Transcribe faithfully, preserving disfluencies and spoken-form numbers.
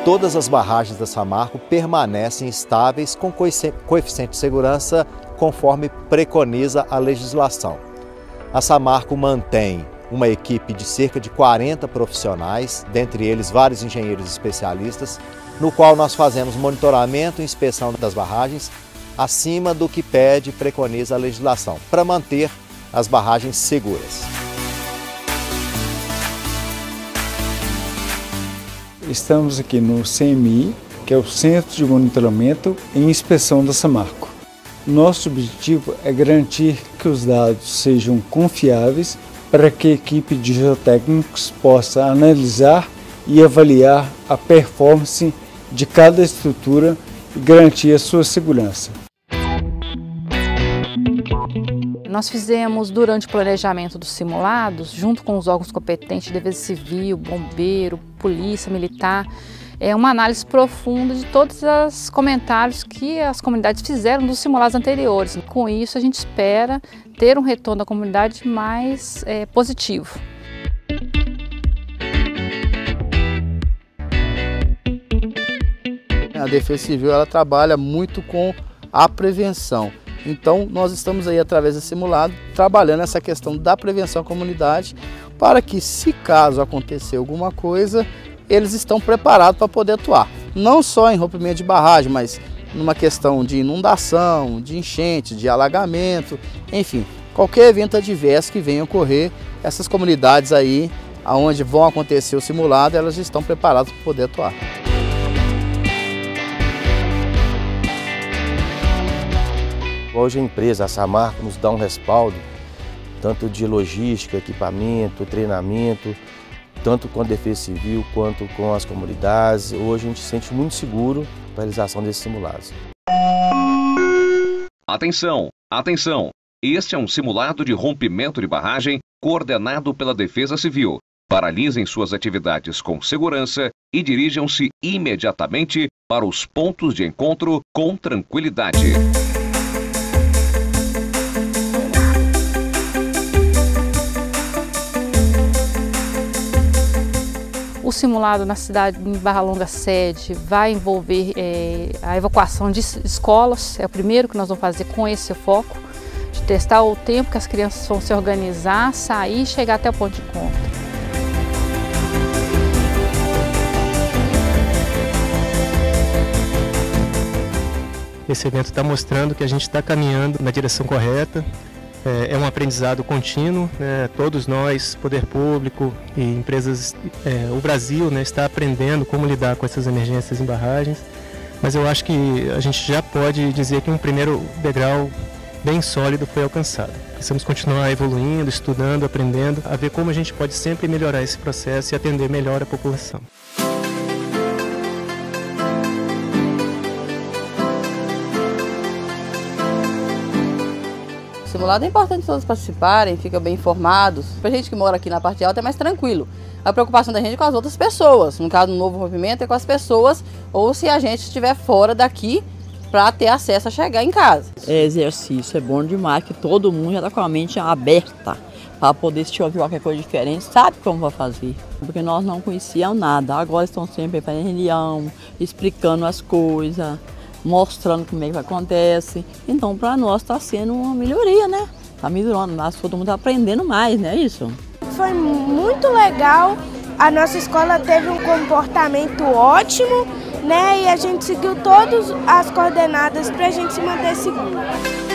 todas as barragens da Samarco permanecem estáveis com coeficiente de segurança conforme preconiza a legislação. A Samarco mantém uma equipe de cerca de quarenta profissionais, dentre eles vários engenheiros especialistas, no qual nós fazemos monitoramento e inspeção das barragens acima do que pede e preconiza a legislação, para manter as barragens seguras. Estamos aqui no C M I, que é o Centro de Monitoramento e Inspeção da Samarco. Nosso objetivo é garantir que os dados sejam confiáveis para que a equipe de geotécnicos possa analisar e avaliar a performance de cada estrutura e garantir a sua segurança. Nós fizemos, durante o planejamento dos simulados, junto com os órgãos competentes de defesa civil, bombeiro, polícia, militar, é uma análise profunda de todos os comentários que as comunidades fizeram dos simulados anteriores. Com isso, a gente espera ter um retorno da comunidade mais é, positivo. A Defesa Civil ela trabalha muito com a prevenção. Então, nós estamos aí, através do simulado, trabalhando essa questão da prevenção à comunidade, para que, se caso acontecer alguma coisa, eles estão preparados para poder atuar. Não só em rompimento de barragem, mas numa questão de inundação, de enchente, de alagamento, enfim, qualquer evento adverso que venha ocorrer, essas comunidades aí, onde vão acontecer o simulado, elas estão preparadas para poder atuar. Hoje a empresa, a Samarco, nos dá um respaldo, tanto de logística, equipamento, treinamento, tanto com a Defesa Civil quanto com as comunidades. Hoje a gente se sente muito seguro para a realização desses simulados. Atenção, atenção! Este é um simulado de rompimento de barragem coordenado pela Defesa Civil. Paralisem suas atividades com segurança e dirijam-se imediatamente para os pontos de encontro com tranquilidade. O simulado na cidade em Barra Longa sede vai envolver é, a evacuação de escolas, é o primeiro que nós vamos fazer com esse foco, de testar o tempo que as crianças vão se organizar, sair e chegar até o ponto de encontro. Esse evento está mostrando que a gente está caminhando na direção correta. É um aprendizado contínuo, né? Todos nós, poder público e empresas, é, o Brasil, né, está aprendendo como lidar com essas emergências em barragens, mas eu acho que a gente já pode dizer que um primeiro degrau bem sólido foi alcançado. Precisamos continuar evoluindo, estudando, aprendendo, a ver como a gente pode sempre melhorar esse processo e atender melhor a população. O simulado é importante todos participarem, ficam bem informados. Para a gente que mora aqui na parte alta é mais tranquilo. A preocupação da gente é com as outras pessoas. No caso do novo rompimento é com as pessoas, ou se a gente estiver fora daqui para ter acesso a chegar em casa. É exercício, é bom demais, que todo mundo já está com a mente aberta para poder, se ouvir qualquer coisa diferente, sabe como vai fazer. Porque nós não conhecíamos nada, agora estão sempre fazendo reunião, explicando as coisas, mostrando como é que acontece. Então, para nós está sendo uma melhoria, né? Está melhorando, mas todo mundo está aprendendo mais, não é isso? Foi muito legal, a nossa escola teve um comportamento ótimo, né? E a gente seguiu todas as coordenadas para a gente se manter seguro.